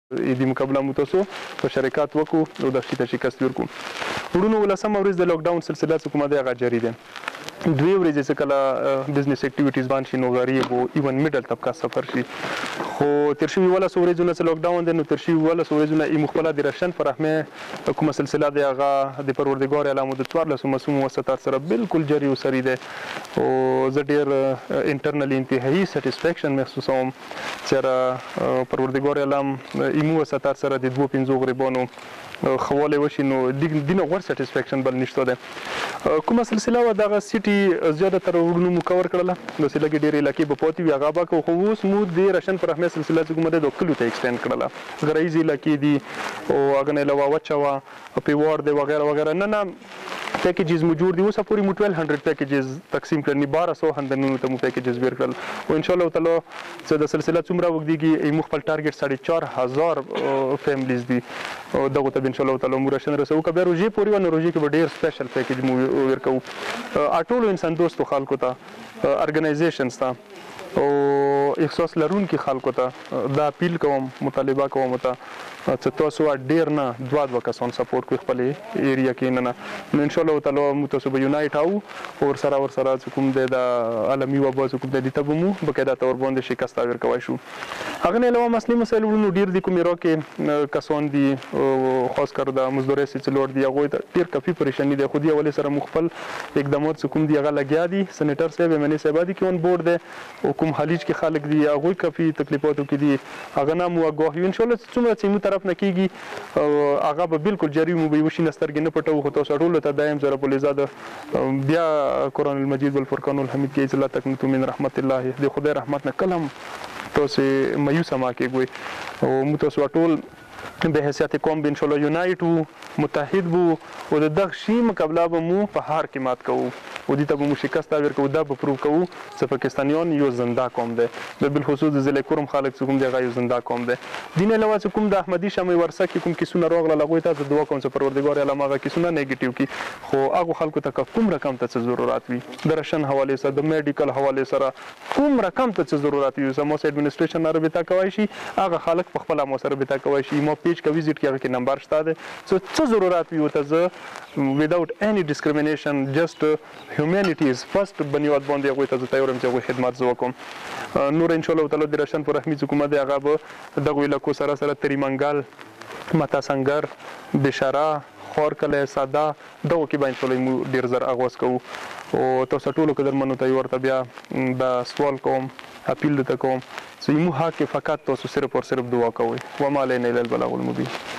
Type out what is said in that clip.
د مقابله مو تاسو په شرکت وکړو او دغه ته شکست ورکړو ورونو ولسمه ورځ د لاک ډاون سلسله چې کومه ده هغه جاري ده دوی ورځې چې کله بزنس اکټیویټیز باندې شي نو غریب او ایون میډل طبقه سفر شي خو تر شوي ولس ورځونه چې لاک ډاون دی نو تر شوي ولس ورځونه یې مخبله د راشن فراهمه کومه سلسله دی هغه د پروردګار علامو د 14 مسوم وسطات سره بالکل جاري او سری ده او زه ډېر انټرنلی انتهایی سټیسفیکشن محسوسوم چې پروردګار علام ایمو وسطات سره د 2-5 غریبانو خواله وشي نو دینه ور سټیسفیکشن بل نشته ده کومه سلسله و دغه سیټي زیاده تر ورونو مکور کړله د سلګي ډېر علاقې په پوتي وی هغه با خو اوس مو د راشن پر اهمیت سلسله چې کومه ده د کلو ته ایکسټند کړله غرایزي علاقې دي او هغه نه علاوه وچوا پیوار دی وغیرہ وغیرہ نه پیکیجز موجود دي اوس پوری مو 1200 پیکیجز تقسیم کړنی 1200 هندنونو ته مو پیکیجز ور کړل او ان شاء الله تعالی چې د سلسله څومره وګديږي مو خپل ټارګټ 4500 فیملیز دي او دغه ته ان شاء الله تعالی مو راشن رسو کبه روزي پوری ونه روزي کې ډیر سپیشل پیکیج مو ور کوو اټولو انسان دوستو خلکو ته ارګنایزیشنز ته او احساس لرونکي خلکو ته دا اپیل کوم مطالبه کوم ته چې تاسو ډیر نه دوه کسان سپورټ کوئ خپل ایریا کې نه نو ان شاء الله تعالی مو تاسو به یونایټ او ور سره کوم د عالمي وبا کوم د تبمو بقاعده تور باندې شکست ور کوي شو هغه نه علاوه مسلې مسایل ورونو ډیر دي کوم راکه کسان دي خاص کر د مزدوري سي لوړ دي هغه ډیر کافي پریشانی دي خو دی ولې سره مخفل اقدامات کوم دي هغه لګیا دي سېنیټر صاحب منی صاحب دي کې اون بورډ دي او کوم خلیج کې خلک دي هغه کافي تکلیفاتو کې دي هغه نه مو غوښ ان شاء الله څومره چې مو طرف نه کیږي او هغه به بالکل جری مو به وشي نسترګ نه پټو خو تاسو ټول ته دایم زره په لزاده بیا قرآن المجید والفرقان الحمید کې لا تکنتو من رحمت الله د خدای رحمت نه کلم تاسو مایوس ما کېږي او مو تاسو ټول به حیثیت قوم به ان شاء الله یونایټ متحد بو او د دغه شی مقابله به مو په هر کې مات کوو او دې ته به مو شکست ورکوو دا به پروف کوو چې پاکستانیان یو زنده قوم دی د بالخصوص د ضلع کوم خلک چې کوم دی هغه یو زنده قوم دی دین علاوه چې کوم د احمدي شمع ورثه کې کوم کیسونه راغله لغوي ته دعا کوم چې پروردګار علامه هغه کیسونه نیگیټیو کی خو هغه خلکو ته کوم رقم ته ضرورت وي د راشن حواله سره د میډیکل حواله سره کوم رقم ته ضرورت وي زموږ ایڈمنسټریشن نه رابطه کوي شي هغه خلک په خپل مو سره رابطه کوي شي مو پیج کا وزټ کیږي کې نمبر شته ده څه ضرورت وي ته without any discrimination just humanity is first بنیاد باندې هغه ته تیارم چې خدمات زو کوم نور ان شاء الله تعالی د راشن پر رحمی حکومت هغه به دغه علاقو سره تریمنګل متا سنگر بشرا خور کله ساده دغه کې باندې ټول مو ډیر زر اغوس کوو او تاسو ټول کدر منو ته ورته بیا د سوال کوم اپیل ته کوم چې مو حق فقط تاسو صرف او صرف دعا کوئ وما علينا الا البلاغ المبين